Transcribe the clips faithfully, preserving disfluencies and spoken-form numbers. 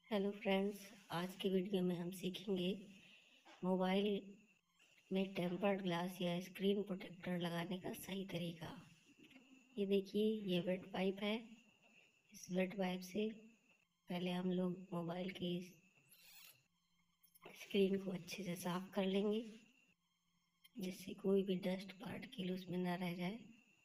Hello friends, आज की video में हम सीखेंगे मोबाइल में टेम्पर्ड ग्लास या स्क्रीन प्रोटेक्टर लगाने का सही तरीका। ये देखिए, ये वेट वाइप है। इस वेट वाइप से पहले हम लोग मोबाइल की स्क्रीन को अच्छे से साफ कर लेंगे, जिससे कोई भी डस्ट पार्टिकल उसमें ना रह जाए।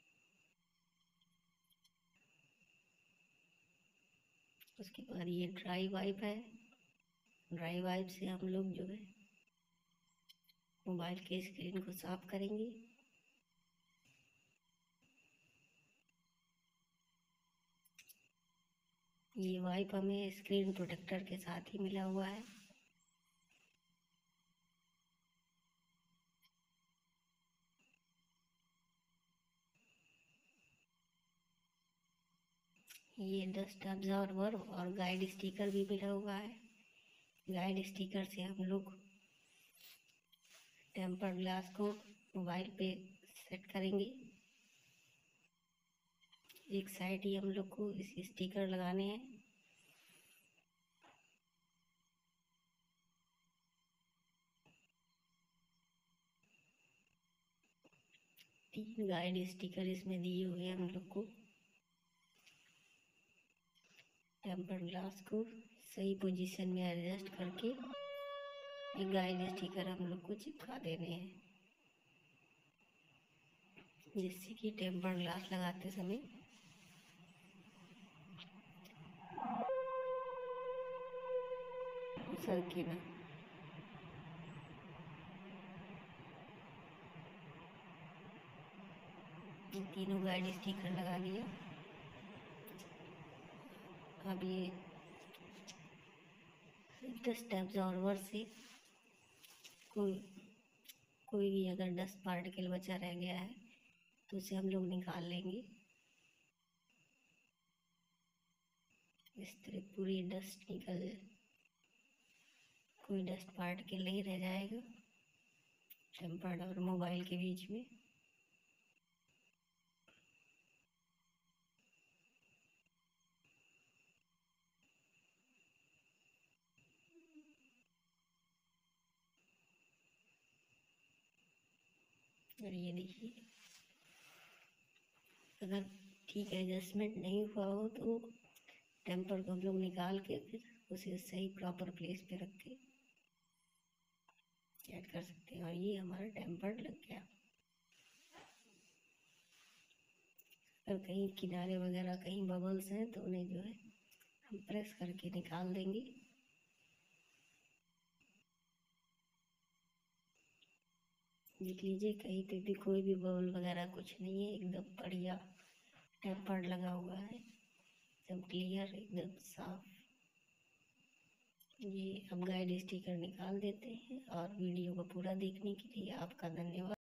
उसके बाद ये ड्राई वाइप है। ड्राई वाइप से हम लोग जो है मोबाइल की स्क्रीन को साफ करेंगे। ये वाइप हमें स्क्रीन प्रोटेक्टर के साथ ही मिला हुआ है। ये डस्ट अब्जॉर्बर और गाइड स्टिकर भी मिला हुआ है। गाइड स्टिकर से हम लोग टेम्पर्ड ग्लास को मोबाइल पे सेट करेंगे। एक साइड ही हम लोग को इस स्टिकर लगाने हैं। तीन गाइड स्टिकर इसमें दिए हुए हैं हम लोग को। टेम्पर्ड ग्लास को सही पोजीशन में एडजस्ट करके एक गाइड स्टिकर हम लोग को चिपका देने हैं, जिससे कि टेम्पर्ड ग्लास लगाते समय सरके ना। तीनों गाइड स्टिकर लगा लिया। अब ये डस्ट एब्जॉर्बर से कोई कोई भी अगर डस्ट पार्टिकल बचा रह गया है तो उसे हम लोग निकाल लेंगे। इस तरह पूरी डस्ट निकल जाए, कोई डस्ट पार्टिकल नहीं रह जाएगा टेम्पर्ड और मोबाइल के बीच में। और ये देखिए, अगर ठीक एडजस्टमेंट नहीं हुआ हो तो टेम्पर को हम लोग निकाल के फिर उसे सही प्रॉपर प्लेस पे रख के ऐड कर सकते हैं। और ये हमारा टेम्पर्ड लग गया। अगर कहीं किनारे वगैरह कहीं बबल्स हैं तो उन्हें जो है हम प्रेस करके निकाल देंगे। देख लीजिए, कहीं पे भी कोई भी बबल वगैरह कुछ नहीं है, एकदम बढ़िया टेम्पर्ड लगा हुआ है, एकदम क्लियर, एकदम साफ। ये अब गाइड स्टिकर निकाल देते हैं। और वीडियो को पूरा देखने के लिए आपका धन्यवाद।